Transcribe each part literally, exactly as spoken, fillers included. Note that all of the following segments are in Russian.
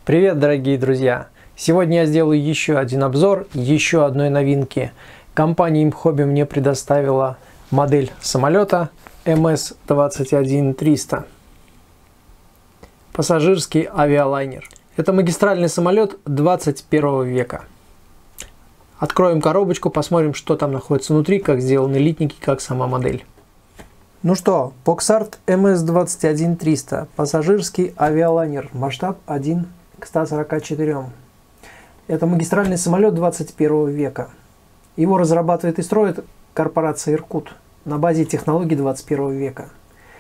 Привет, дорогие друзья! Сегодня я сделаю еще один обзор еще одной новинки. Компания Imhobby мне предоставила модель самолета эм эс двадцать один триста. Пассажирский авиалайнер. Это магистральный самолет двадцать первого века. Откроем коробочку, посмотрим, что там находится внутри, как сделаны литники, как сама модель. Ну что, Poxart эм эс двадцать один триста. Пассажирский авиалайнер. Масштаб один к ста сорока четырем. Это магистральный самолет двадцать первого века. Его разрабатывает и строит корпорация Иркут на базе технологий двадцать первого века.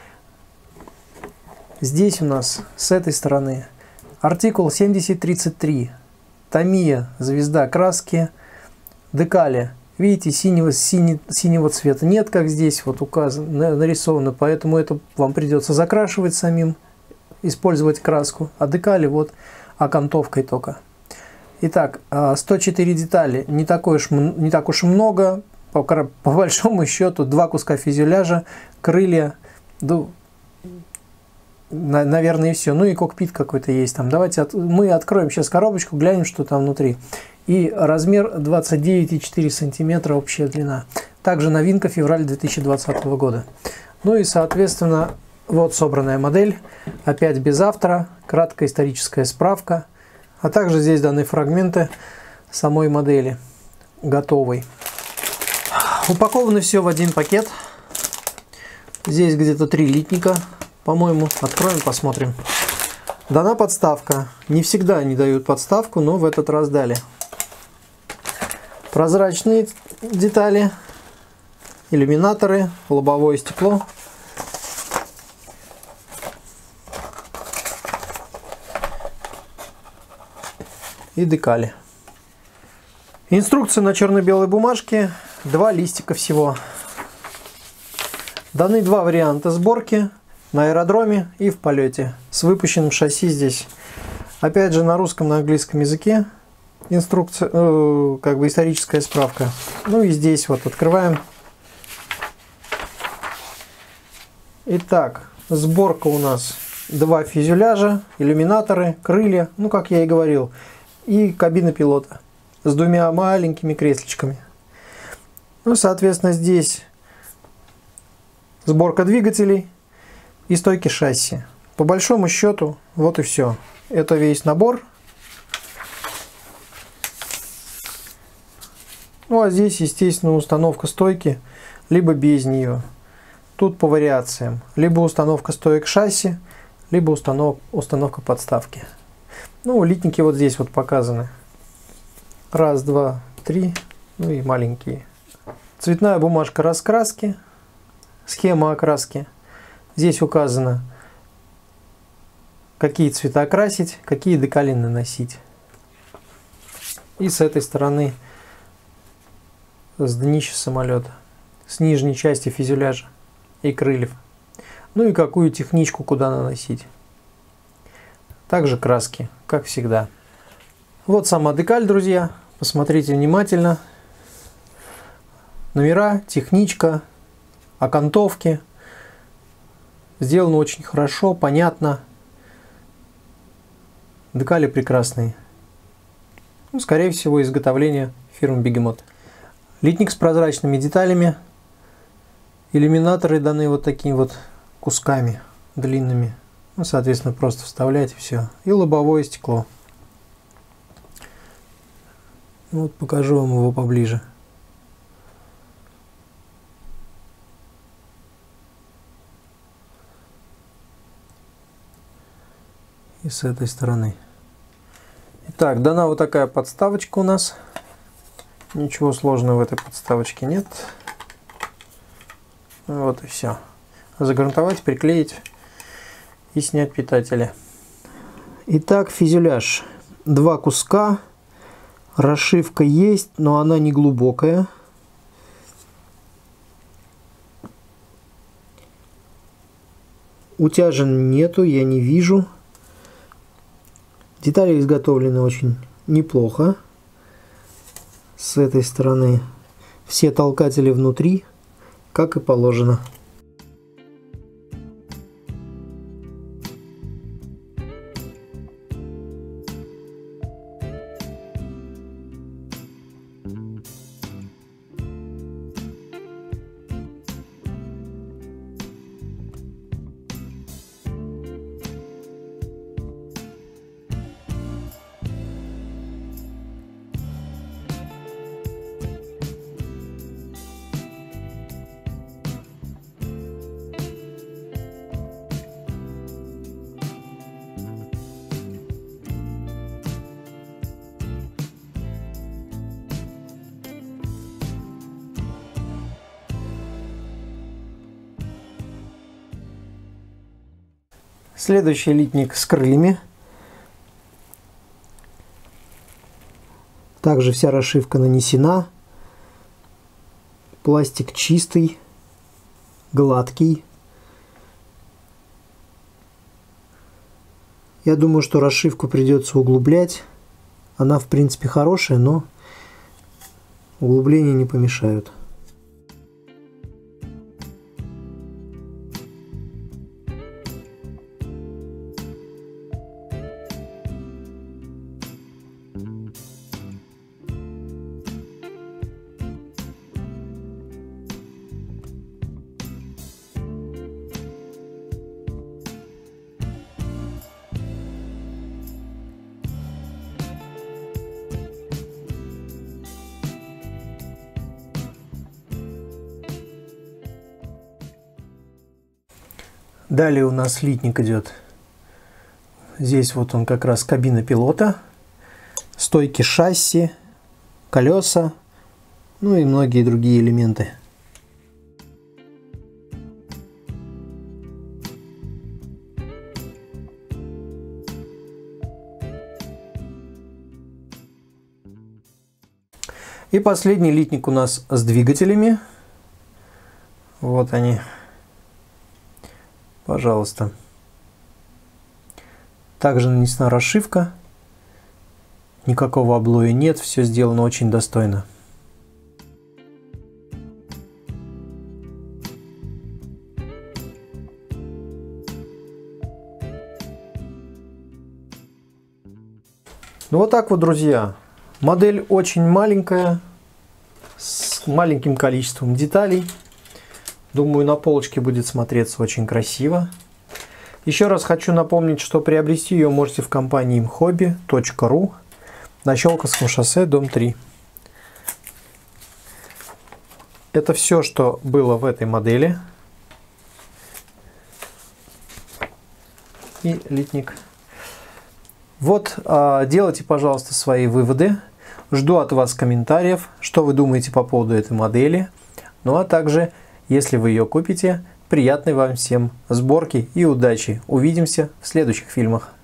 Здесь у нас с этой стороны артикул семьдесят тридцать три. Tamiya, звезда краски, декали. Видите, синего, сине, синего цвета нет, как здесь вот указано, нарисовано, поэтому это вам придется закрашивать самим, использовать краску. А декали вот окантовкой только. Итак, сто четыре детали, не, такой уж, не так уж и много, по, по большому счету два куска фюзеляжа, крылья, ну, на, наверное и все. Ну и кокпит какой-то есть там. Давайте от, мы откроем сейчас коробочку, глянем, что там внутри. И размер двадцать девять и четыре сантиметра общая длина. Также новинка, февраль две тысячи двадцатого года. Ну и соответственно вот собранная модель, опять без автора, краткая историческая справка. А также здесь даны фрагменты самой модели, готовой. Упаковано все в один пакет. Здесь где-то три литника, по-моему. Откроем, посмотрим. Дана подставка. Не всегда они дают подставку, но в этот раз дали. Прозрачные детали, иллюминаторы, лобовое стекло. И декали. Инструкция на черно-белой бумажке. Два листика всего. Даны два варианта сборки. На аэродроме и в полете. С выпущенным шасси здесь. Опять же на русском, на английском языке. Инструкция, э, как бы историческая справка. Ну и здесь вот открываем. Итак, сборка у нас. Два фюзеляжа, иллюминаторы, крылья. Ну как я и говорил. И кабина пилота с двумя маленькими креслечками. Ну, соответственно, здесь сборка двигателей и стойки шасси. По большому счету, вот и все. Это весь набор. Ну, а здесь, естественно, установка стойки, либо без нее. Тут по вариациям. Либо установка стоек шасси, либо установ... установка подставки. Ну, литники вот здесь вот показаны. Раз, два, три. Ну и маленькие. Цветная бумажка раскраски. Схема окраски. Здесь указано, какие цвета красить, какие декали наносить. И с этой стороны с днища самолета. С нижней части фюзеляжа и крыльев. Ну и какую техничку куда наносить. Также краски, как всегда. Вот сама декаль, друзья. Посмотрите внимательно. Номера, техничка, окантовки. Сделано очень хорошо, понятно. Декали прекрасные. Ну, скорее всего, изготовление фирмы Бегемот. Литник с прозрачными деталями. Иллюминаторы даны вот такими вот кусками длинными. Ну, соответственно, просто вставлять и все. И лобовое стекло. Вот покажу вам его поближе. И с этой стороны. Итак, дана вот такая подставочка у нас. Ничего сложного в этой подставочке нет. Вот и все. Загрунтовать, приклеить и снять питатели. Итак, фюзеляж. Два куска. Расшивка есть, но она не глубокая. Утяжен нету, я не вижу. Детали изготовлены очень неплохо. С этой стороны все толкатели внутри, как и положено. Следующий литник с крыльями. Также вся расшивка нанесена. Пластик чистый, гладкий. Я думаю, что расшивку придется углублять. Она, в принципе, хорошая, но углубления не помешают. Далее у нас литник идет. Здесь вот он как раз кабина пилота, стойки шасси, колеса, ну и многие другие элементы. И последний литник у нас с двигателями. Вот они. Пожалуйста. Также нанесена расшивка. Никакого облоя нет. Все сделано очень достойно. Ну вот так вот, друзья. Модель очень маленькая. С маленьким количеством деталей. Думаю, на полочке будет смотреться очень красиво. Еще раз хочу напомнить, что приобрести ее можете в компании имхобби точка ру на Щелковском шоссе, дом три. Это все, что было в этой модели. И литник. Вот, делайте, пожалуйста, свои выводы. Жду от вас комментариев, что вы думаете по поводу этой модели. Ну а также, если вы ее купите, приятной вам всем сборки и удачи. Увидимся в следующих фильмах.